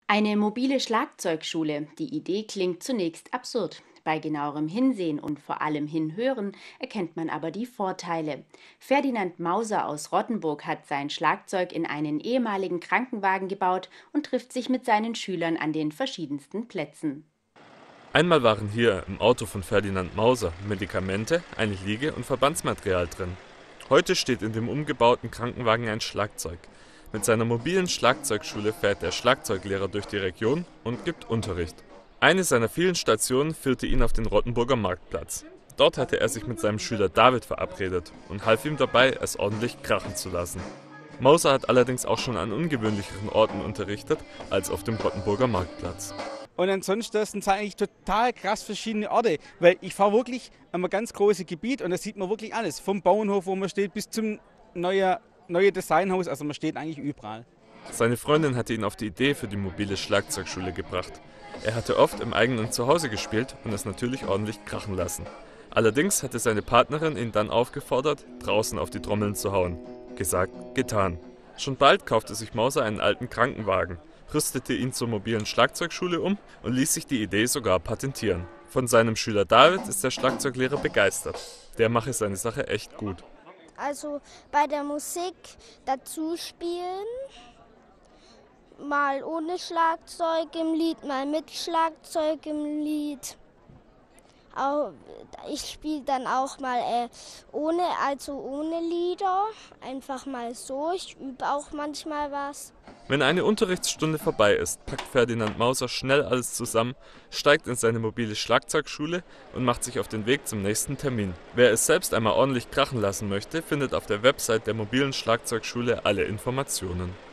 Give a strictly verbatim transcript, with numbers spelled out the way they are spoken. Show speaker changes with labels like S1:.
S1: Eine mobile Schlagzeugschule. Die Idee klingt zunächst absurd. Bei genauerem Hinsehen und vor allem Hinhören erkennt man aber die Vorteile. Ferdinand Mauser aus Rottenburg hat sein Schlagzeug in einen ehemaligen Krankenwagen gebaut und trifft sich mit seinen Schülern an den verschiedensten Plätzen.
S2: Einmal waren hier im Auto von Ferdinand Mauser Medikamente, eine Liege und Verbandsmaterial drin. Heute steht in dem umgebauten Krankenwagen ein Schlagzeug. Mit seiner mobilen Schlagzeugschule fährt der Schlagzeuglehrer durch die Region und gibt Unterricht. Eine seiner vielen Stationen führte ihn auf den Rottenburger Marktplatz. Dort hatte er sich mit seinem Schüler David verabredet und half ihm dabei, es ordentlich krachen zu lassen. Mauser hat allerdings auch schon an ungewöhnlicheren Orten unterrichtet als auf dem Rottenburger Marktplatz.
S3: Und ansonsten sind es eigentlich total krass verschiedene Orte, weil ich fahre wirklich an einem ganz großen Gebiet und da sieht man wirklich alles. Vom Bauernhof, wo man steht, bis zum neuen neue Designhaus, also man steht eigentlich überall.
S2: Seine Freundin hatte ihn auf die Idee für die mobile Schlagzeugschule gebracht. Er hatte oft im eigenen Zuhause gespielt und es natürlich ordentlich krachen lassen. Allerdings hatte seine Partnerin ihn dann aufgefordert, draußen auf die Trommeln zu hauen. Gesagt, getan. Schon bald kaufte sich Mauser einen alten Krankenwagen, rüstete ihn zur mobilen Schlagzeugschule um und ließ sich die Idee sogar patentieren. Von seinem Schüler David ist der Schlagzeuglehrer begeistert. Der mache seine Sache echt gut.
S4: Also bei der Musik dazu spielen, mal ohne Schlagzeug im Lied, mal mit Schlagzeug im Lied. Auch, ich spiele dann auch mal äh, ohne, also ohne Lieder, einfach mal so. Ich übe auch manchmal was.
S2: Wenn eine Unterrichtsstunde vorbei ist, packt Ferdinand Mauser schnell alles zusammen, steigt in seine mobile Schlagzeugschule und macht sich auf den Weg zum nächsten Termin. Wer es selbst einmal ordentlich krachen lassen möchte, findet auf der Website der mobilen Schlagzeugschule alle Informationen.